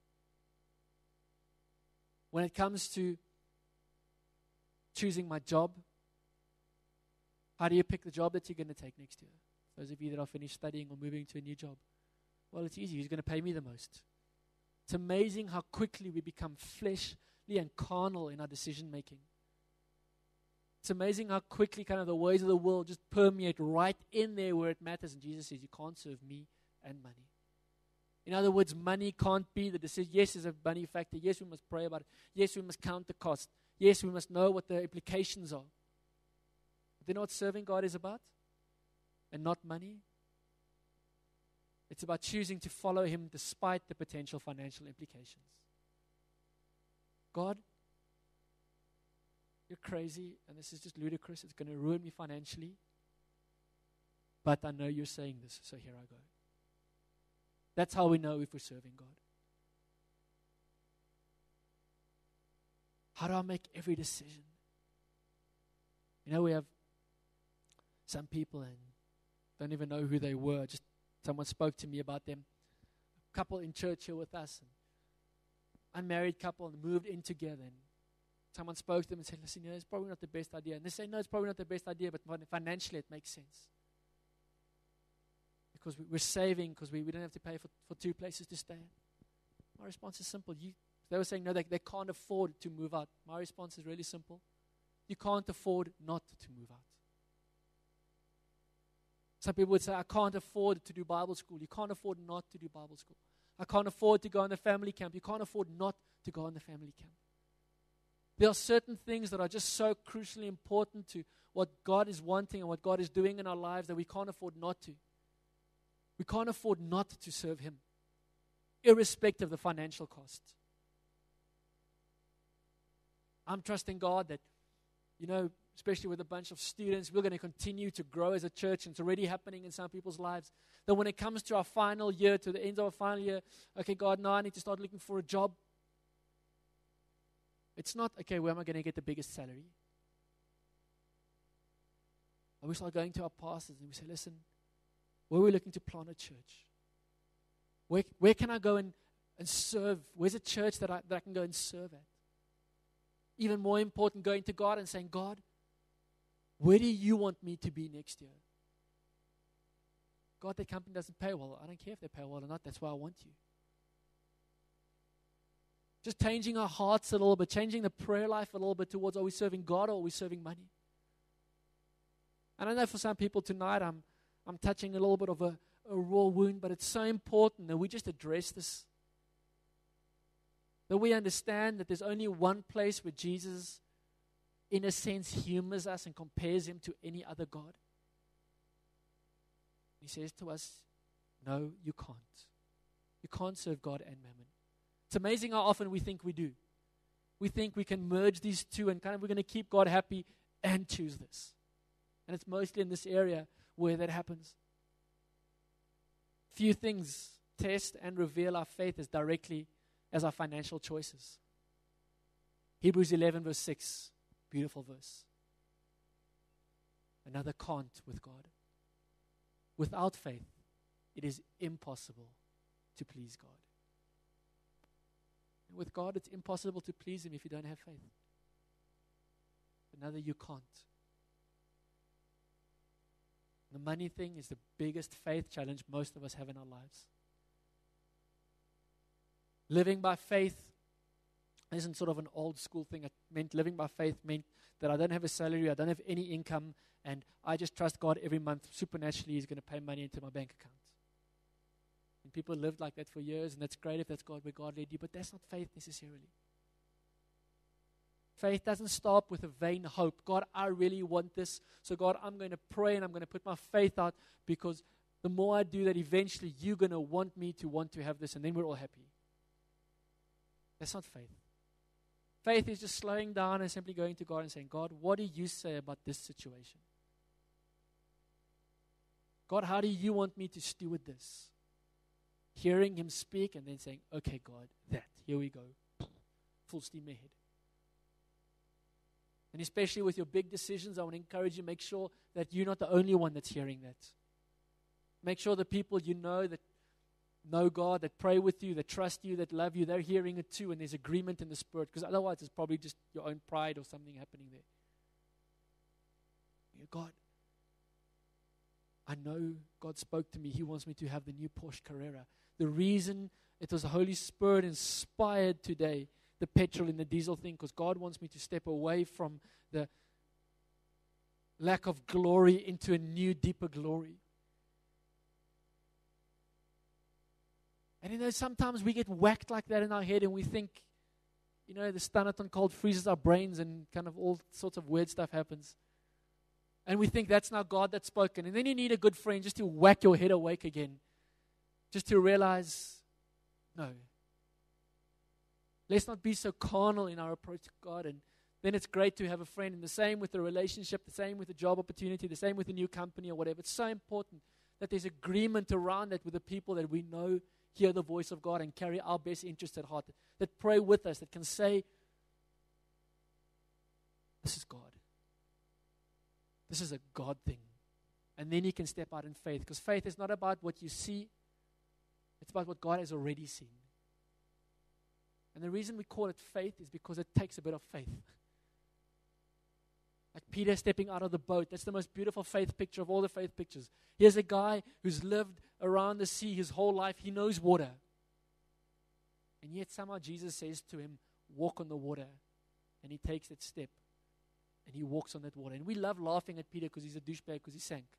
When it comes to choosing my job, how do you pick the job that you're going to take next year? Those of you that are finished studying or moving to a new job. Well, it's easy. Who's going to pay me the most? It's amazing how quickly we become fleshly and carnal in our decision making. It's amazing how quickly kind of the ways of the world just permeate right in there where it matters. And Jesus says, you can't serve me and money. In other words, money can't be the decision. Yes, there's a money factor. Yes, we must pray about it. Yes, we must count the cost. Yes, we must know what the implications are. But do you know what serving God is about? And not money? It's about choosing to follow Him despite the potential financial implications. God, you're crazy, and this is just ludicrous. It's going to ruin me financially. But I know you're saying this, so here I go. That's how we know if we're serving God. How do I make every decision? You know, we have some people and don't even know who they were. Just someone spoke to me about them. A couple in church here with us. An unmarried couple and moved in together. And someone spoke to them and said, listen, you know, it's probably not the best idea. And they say, no, it's probably not the best idea, but financially it makes sense. Because we're saving, because we, we don't have to pay for, for two places to stay. My response is simple. You, they were saying, no, they, they can't afford to move out. My response is really simple. You can't afford not to move out. Some people would say, I can't afford to do Bible school. You can't afford not to do Bible school. I can't afford to go on the family camp. You can't afford not to go on the family camp. There are certain things that are just so crucially important to what God is wanting and what God is doing in our lives that we can't afford not to. We can't afford not to serve Him, irrespective of the financial cost. I'm trusting God that, you know, especially with a bunch of students, we're going to continue to grow as a church, and it's already happening in some people's lives, that when it comes to our final year, to the end of our final year, okay, God, now I need to start looking for a job. It's not, okay, where am I going to get the biggest salary? And we start going to our pastors and we say, listen, where are we looking to plant a church? Where, where can I go and, and serve? Where's a church that I, that I can go and serve at? Even more important, going to God and saying, God, where do you want me to be next year? God, that company doesn't pay well. I don't care if they pay well or not. That's where I want you. Just changing our hearts a little bit, changing the prayer life a little bit towards, are we serving God or are we serving money? And I know for some people tonight, I'm I'm touching a little bit of a, a raw wound, but it's so important that we just address this. That we understand that there's only one place where Jesus, in a sense, humors us and compares Him to any other God. He says to us, no, you can't. You can't serve God and mammon. It's amazing how often we think we do. We think we can merge these two and kind of we're going to keep God happy and choose this. And it's mostly in this area where that happens. Few things test and reveal our faith as directly as our financial choices. Hebrews eleven verse six, beautiful verse. Another can't with God. Without faith, it is impossible to please God. And with God, it's impossible to please Him if you don't have faith. Another, you can't. The money thing is the biggest faith challenge most of us have in our lives. Living by faith This isn't sort of an old school thing. It meant living by faith meant that I don't have a salary, I don't have any income, and I just trust God every month. Supernaturally, He's going to pay money into my bank account. And people lived like that for years, and that's great if that's God where God led you, but that's not faith necessarily. Faith doesn't stop with a vain hope. God, I really want this. So God, I'm going to pray and I'm going to put my faith out, because the more I do that, eventually you're going to want me to want to have this, and then we're all happy. That's not faith. Faith is just slowing down and simply going to God and saying, God, what do you say about this situation? God, how do you want me to steward this? Hearing Him speak and then saying, okay, God, that, here we go. Full steam ahead. And especially with your big decisions, I want to encourage you, make sure that you're not the only one that's hearing that. Make sure the people you know that know God, that pray with you, that trust you, that love you, they're hearing it too, and there's agreement in the Spirit, because otherwise it's probably just your own pride or something happening there. God, I know God spoke to me. He wants me to have the new Porsche Carrera. The reason it was the Holy Spirit inspired today, the petrol and the diesel thing, because God wants me to step away from the lack of glory into a new, deeper glory. And you know, sometimes we get whacked like that in our head and we think, you know, the Standerton cold freezes our brains and kind of all sorts of weird stuff happens. And we think that's now God that's spoken. And then you need a good friend just to whack your head awake again. Just to realize, no. Let's not be so carnal in our approach to God. And then it's great to have a friend. And the same with the relationship, the same with the job opportunity, the same with the new company or whatever. It's so important that there's agreement around that with the people that we know hear the voice of God and carry our best interests at heart, that pray with us, that can say, this is God. This is a God thing. And then you can step out in faith, because faith is not about what you see, it's about what God has already seen. And the reason we call it faith is because it takes a bit of faith. Like Peter stepping out of the boat. That's the most beautiful faith picture of all the faith pictures. Here's a guy who's lived around the sea his whole life. He knows water. And yet somehow Jesus says to him, walk on the water. And he takes that step. And he walks on that water. And we love laughing at Peter because he's a douchebag, because he sank.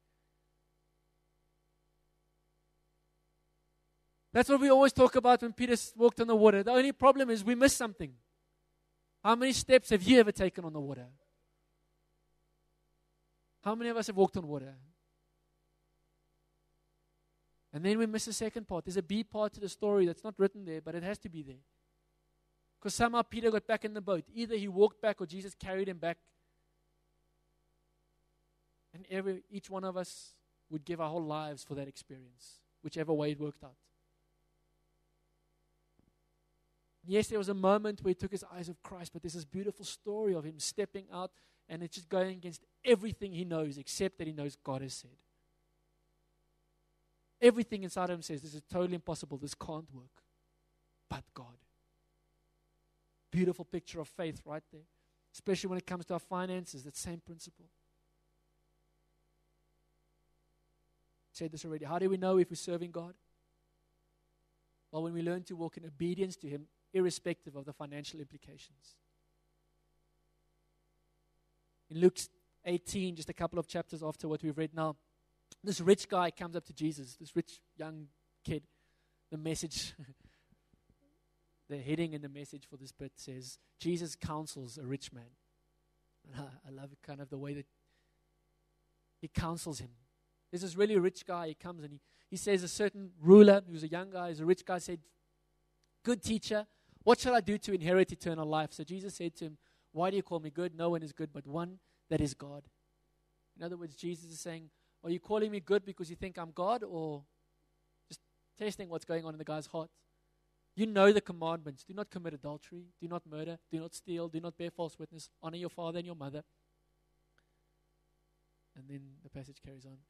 That's what we always talk about when Peter walked on the water. The only problem is we miss something. How many steps have you ever taken on the water? How many of us have walked on water? And then we miss the second part. There's a B part to the story that's not written there, but it has to be there. Because somehow Peter got back in the boat. Either he walked back or Jesus carried him back. And every each one of us would give our whole lives for that experience, whichever way it worked out. Yes, there was a moment where he took his eyes off Christ, but there's this beautiful story of him stepping out, and it's just going against everything he knows, except that he knows God has said. Everything inside of him says, this is totally impossible, this can't work. But God. Beautiful picture of faith right there. Especially when it comes to our finances, that same principle. I said this already. How do we know if we're serving God? Well, when we learn to walk in obedience to Him, irrespective of the financial implications. In Luke eighteen, just a couple of chapters after what we've read now, this rich guy comes up to Jesus, this rich young kid. The message, the heading in the message for this bit says, Jesus counsels a rich man. And I, I love it, kind of the way that he counsels him. There's this really rich guy, he comes and he, he says a certain ruler, who's a young guy, who's a rich guy, said, good teacher, what shall I do to inherit eternal life? So Jesus said to him, why do you call me good? No one is good but one, that is God. In other words, Jesus is saying, are you calling me good because you think I'm God, or just testing what's going on in the guy's heart? You know the commandments. Do not commit adultery. Do not murder. Do not steal. Do not bear false witness. Honor your father and your mother. And then the passage carries on.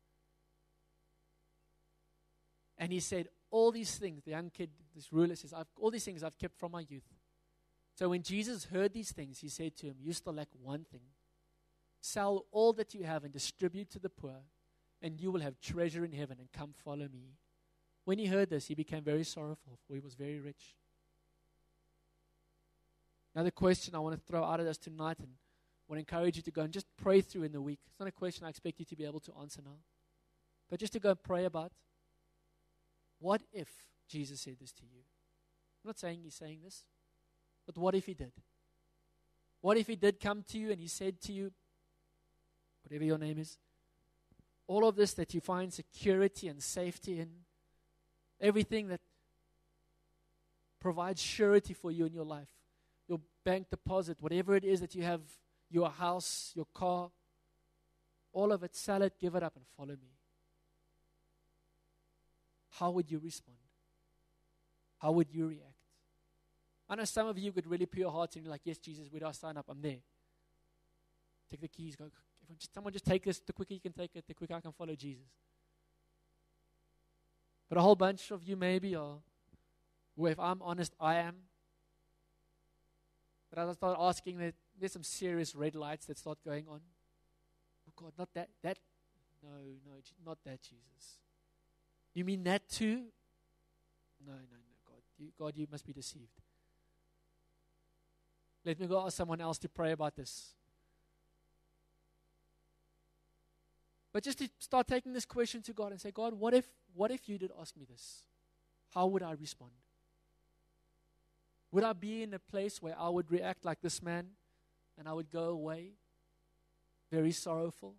And he said, all these things, the young kid, this ruler says, I've, all these things I've kept from my youth. So when Jesus heard these things, he said to him, you still lack one thing. Sell all that you have and distribute to the poor, and you will have treasure in heaven, and come follow me. When he heard this, he became very sorrowful, for he was very rich. Another question I want to throw out at us tonight, and I want to encourage you to go and just pray through in the week. It's not a question I expect you to be able to answer now, but just to go and pray about, what if Jesus said this to you? I'm not saying he's saying this, but what if he did? What if he did come to you and he said to you, whatever your name is, all of this that you find security and safety in, everything that provides surety for you in your life, your bank deposit, whatever it is that you have, your house, your car, all of it, sell it, give it up, and follow me. How would you respond? How would you react? I know some of you could really put your hearts in, like, yes, Jesus, where do I sign up? I'm there. Take the keys, go. Someone just take this. The quicker you can take it, the quicker I can follow Jesus. But a whole bunch of you maybe are, well, if I'm honest, I am. But as I start asking, that there's some serious red lights that start going on. Oh God, not that, that, no, no, not that, Jesus. You mean that too? No, no, no, God. You, God, you must be deceived. Let me go ask someone else to pray about this. But just to start taking this question to God and say, God, what if, what if you did ask me this? How would I respond? Would I be in a place where I would react like this man and I would go away very sorrowful?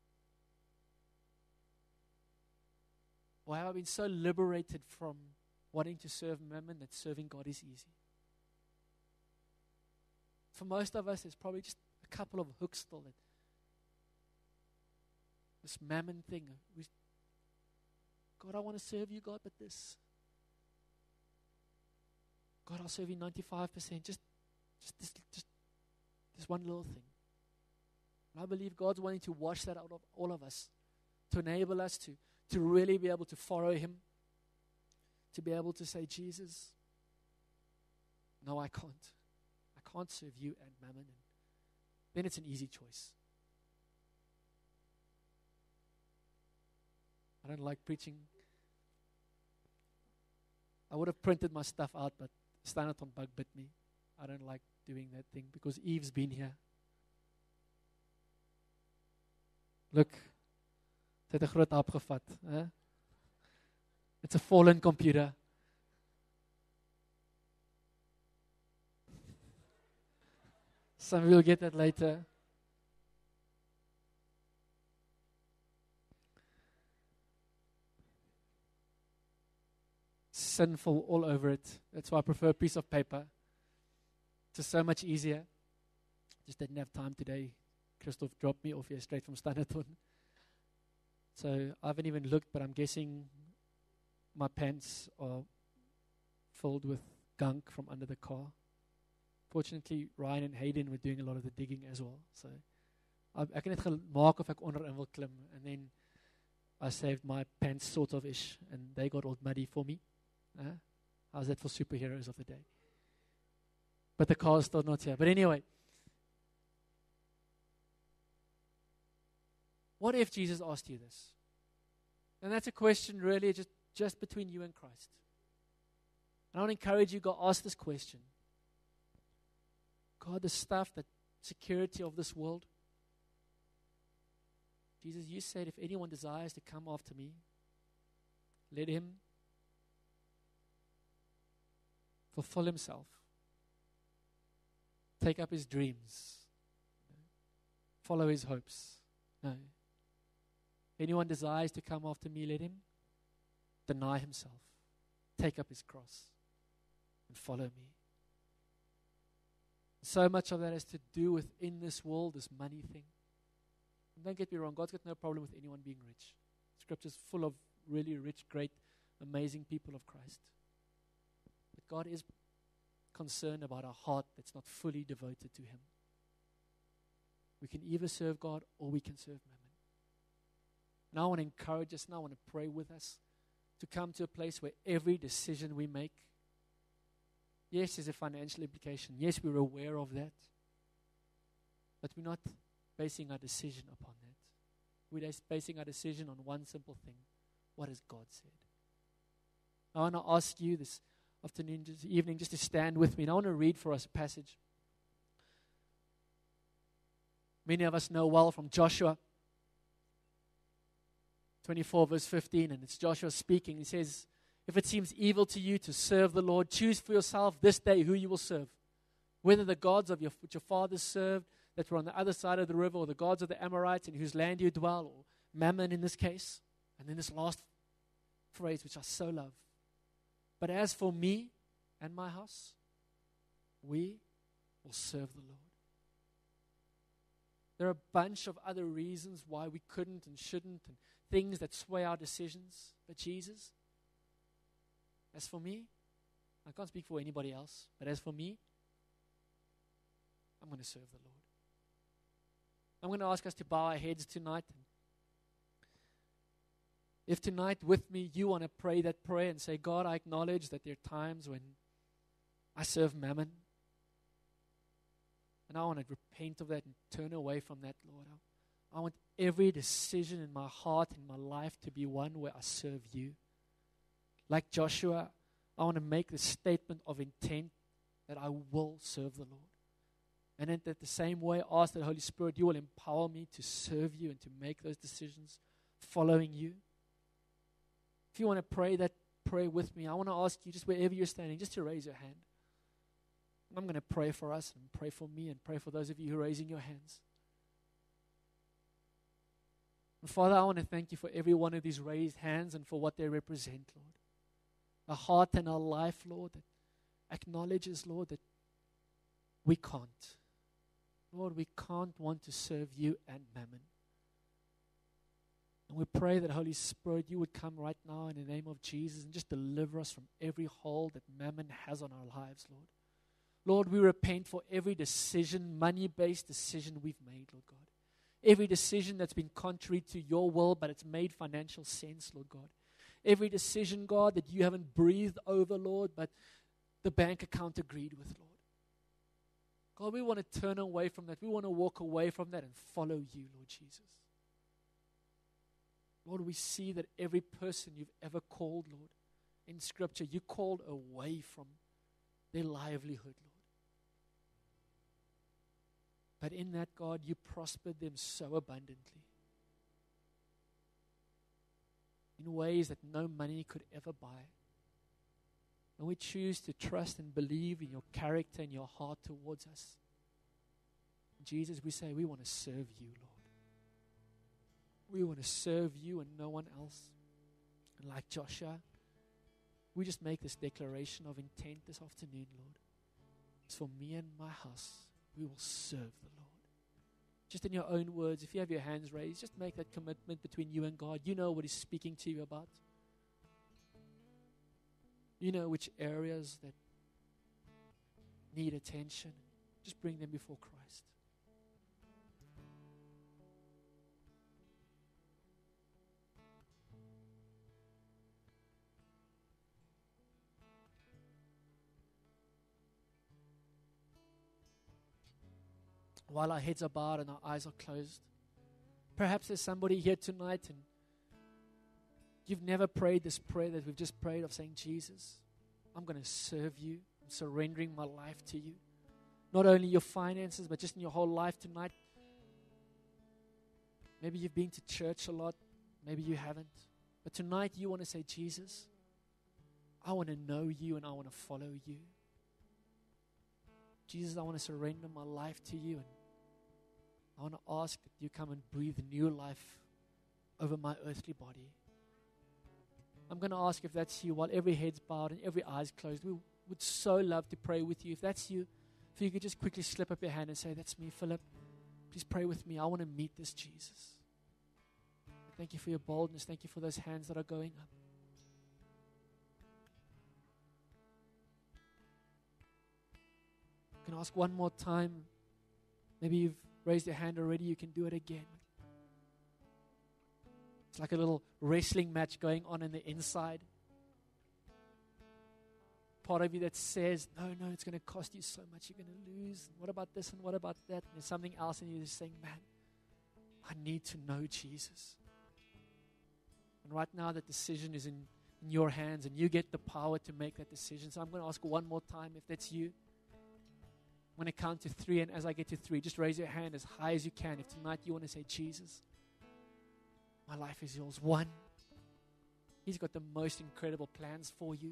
Or have I been so liberated from wanting to serve mammon that serving God is easy? For most of us, there's probably just a couple of hooks still. That this mammon thing. We, God, I want to serve you, God, but this. God, I'll serve you ninety-five percent. Just, just this, just this one little thing. And I believe God's wanting to wash that out of all of us, to enable us to, to really be able to follow Him, to be able to say, Jesus, no, I can't. I can't serve you and mammon. And then it's an easy choice. I don't like preaching. I would have printed my stuff out, but Standerton bug bit me. I don't like doing that thing because Eve's been here. Look, sy het 'n groot hap gevat, hè? It's a fallen computer. Some of you will get that later. Sinful all over it. That's why I prefer a piece of paper. It's just so much easier. Just didn't have time today. Christoph dropped me off here straight from Standerton. So I haven't even looked, but I'm guessing my pants are filled with gunk from under the car. Fortunately, Ryan and Hayden were doing a lot of the digging as well. So ek het net gemaak of ek onderin wil klim, and then I saved my pants sort of ish, and they got all muddy for me. Uh, how's that for superheroes of the day? But the car's still not here. But anyway, what if Jesus asked you this? And that's a question really just, just between you and Christ. And I want to encourage you, go ask this question. God, the stuff, the security of this world. Jesus, you said if anyone desires to come after me, let him fulfill himself. Take up his dreams. Follow his hopes. No. Anyone desires to come after me, let him deny himself. Take up his cross and follow me. So much of that has to do with in this world, this money thing. And don't get me wrong, God's got no problem with anyone being rich. Scripture's full of really rich, great, amazing people of Christ. But God is concerned about a heart that's not fully devoted to Him. We can either serve God or we can serve mammon. And I want to encourage us, and I want to pray with us to come to a place where every decision we make, yes, there's a financial implication. Yes, we're aware of that. But we're not basing our decision upon that. We're just basing our decision on one simple thing. What has God said? I want to ask you this afternoon, this evening, just to stand with me. And I want to read for us a passage many of us know well from Joshua twenty-four, verse fifteen, and it's Joshua speaking. He says, if it seems evil to you to serve the Lord, choose for yourself this day who you will serve. Whether the gods of your, which your fathers served that were on the other side of the river, or the gods of the Amorites in whose land you dwell, or Mammon in this case. And then this last phrase, which I so love. But as for me and my house, we will serve the Lord. There are a bunch of other reasons why we couldn't and shouldn't, and things that sway our decisions. But Jesus, as for me, I can't speak for anybody else, but as for me, I'm going to serve the Lord. I'm going to ask us to bow our heads tonight. If tonight with me you want to pray that prayer and say, God, I acknowledge that there are times when I serve mammon. And I want to repent of that and turn away from that, Lord. I want every decision in my heart, in my life, to be one where I serve you. Like Joshua, I want to make the statement of intent that I will serve the Lord. And in that the same way, ask that Holy Spirit, you will empower me to serve you and to make those decisions following you. If you want to pray that prayer with me, I want to ask you, just wherever you're standing, just to raise your hand. I'm going to pray for us and pray for me and pray for those of you who are raising your hands. And Father, I want to thank you for every one of these raised hands and for what they represent, Lord. A heart and a life, Lord, that acknowledges, Lord, that we can't. Lord, we can't want to serve you and mammon. And we pray that, Holy Spirit, you would come right now in the name of Jesus and just deliver us from every hold that mammon has on our lives, Lord. Lord, we repent for every decision, money-based decision we've made, Lord God. Every decision that's been contrary to your will, but it's made financial sense, Lord God. Every decision, God, that you haven't breathed over, Lord, but the bank account agreed with, Lord. God, we want to turn away from that. We want to walk away from that and follow you, Lord Jesus. Lord, we see that every person you've ever called, Lord, in Scripture, you called away from their livelihood, Lord. But in that, God, you prospered them so abundantly in ways that no money could ever buy. And we choose to trust and believe in your character and your heart towards us. Jesus, we say we want to serve you, Lord. We want to serve you and no one else. And like Joshua, we just make this declaration of intent this afternoon, Lord. It's for me and my house, we will serve the Lord. Just in your own words, if you have your hands raised, just make that commitment between you and God. You know what He's speaking to you about. You know which areas that need attention. Just bring them before Christ. While our heads are bowed and our eyes are closed, perhaps there's somebody here tonight and you've never prayed this prayer that we've just prayed of saying, Jesus, I'm going to serve you. I'm surrendering my life to you. Not only your finances, but just in your whole life tonight. Maybe you've been to church a lot. Maybe you haven't. But tonight you want to say, Jesus, I want to know you and I want to follow you. Jesus, I want to surrender my life to you. And I want to ask that you come and breathe new life over my earthly body. I'm going to ask if that's you, while every head's bowed and every eye's closed. We would so love to pray with you. If that's you, if you could just quickly slip up your hand and say, that's me, Philip. Please pray with me. I want to meet this Jesus. Thank you for your boldness. Thank you for those hands that are going up. I can ask one more time. Maybe you've raised your hand already. You can do it again. It's like a little wrestling match going on in the inside. Part of you that says, no, no, it's going to cost you so much. You're going to lose. What about this and what about that? And there's something else in you that's saying, man, I need to know Jesus. And right now that decision is in, in your hands and you get the power to make that decision. So I'm going to ask one more time if that's you. I'm going to count to three, and as I get to three, just raise your hand as high as you can. If tonight you want to say, Jesus, my life is yours. One, He's got the most incredible plans for you.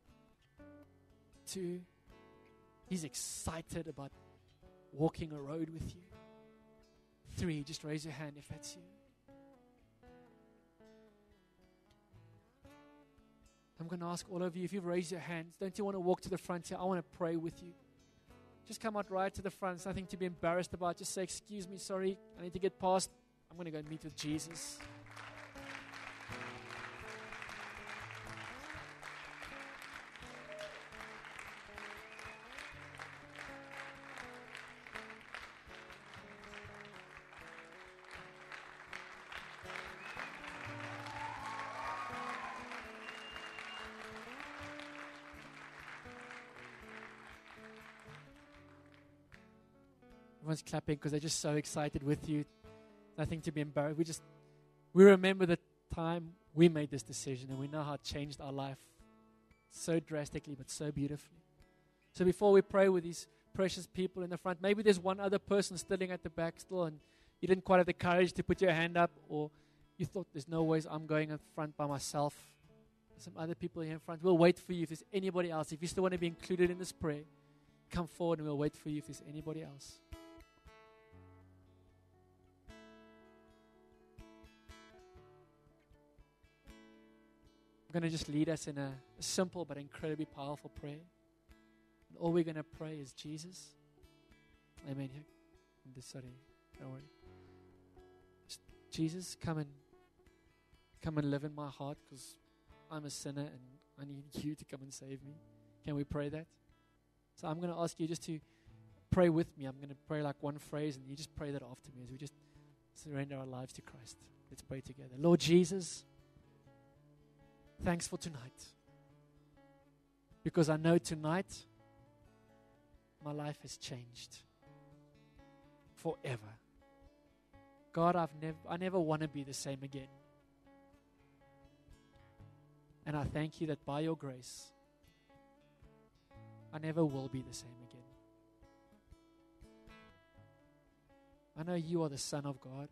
Two, He's excited about walking a road with you. Three, just raise your hand if that's you. I'm going to ask all of you, if you've raised your hands, don't you want to walk to the front here? I want to pray with you. Just come out right to the front. It's nothing to be embarrassed about. Just say, excuse me, sorry, I need to get past. I'm going to go meet with Jesus. Everyone's clapping because they're just so excited with you. Nothing to be embarrassed. We just, we remember the time we made this decision, and we know how it changed our life so drastically, but so beautifully. So before we pray with these precious people in the front, maybe there's one other person standing at the back still, and you didn't quite have the courage to put your hand up, or you thought, there's no ways I'm going in front by myself. There's some other people here in front. We'll wait for you if there's anybody else. If you still want to be included in this prayer, come forward and we'll wait for you if there's anybody else. I'm going to just lead us in a, a simple but incredibly powerful prayer. And all we're going to pray is, Jesus. Amen. Sorry, don't worry. Just, Jesus, come and come and live in my heart, because I'm a sinner and I need you to come and save me. Can we pray that? So I'm going to ask you just to pray with me. I'm going to pray like one phrase, and you just pray that after me as we just surrender our lives to Christ. Let's pray together. Lord Jesus, thanks for tonight, because I know tonight my life has changed forever. God, I've never, I never want to be the same again. And I thank you that by your grace, I never will be the same again. I know you are the Son of God,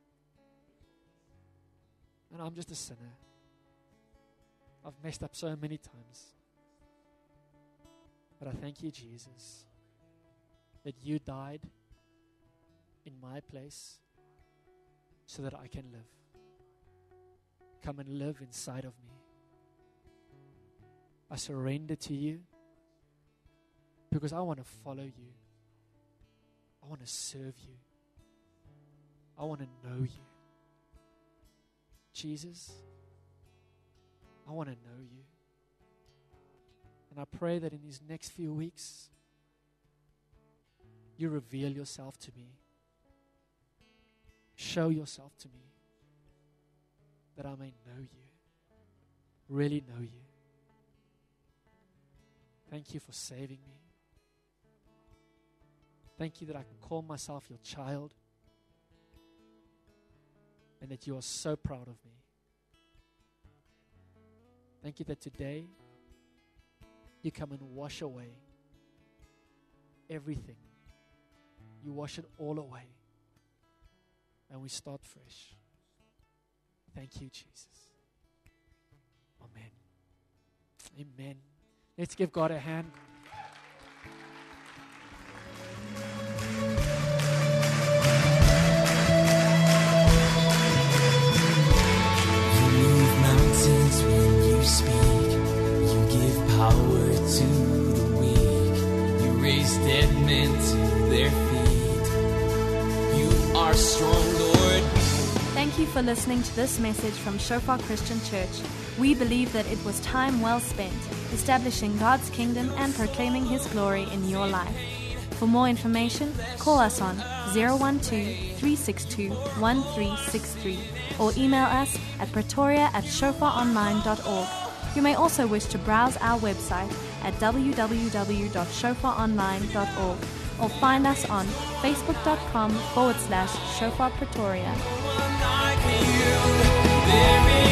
and I'm just a sinner. I've messed up so many times. But I thank you, Jesus, that you died in my place so that I can live. Come and live inside of me. I surrender to you because I want to follow you. I want to serve you. I want to know you. Jesus, I want to know you. And I pray that in these next few weeks, you reveal yourself to me. Show yourself to me, that I may know you, really know you. Thank you for saving me. Thank you that I can call myself your child, and that you are so proud of me. Thank you that today you come and wash away everything. You wash it all away, and we start fresh. Thank you, Jesus. Amen. Amen. Let's give God a hand.
You move mountains when you speak. You give power to the weak. You raise dead men to their feet. You are strong, Lord.
Thank you for listening to this message from Shofar Christian Church. We believe that it was time well spent establishing God's kingdom and proclaiming His glory in your life. For more information, call us on zero one two, three six two, one three six three or email us at pretoria at shofar online dot org. You may also wish to browse our website at w w w dot shofar online dot org or find us on facebook.com forward slash Shofar Pretoria.
There is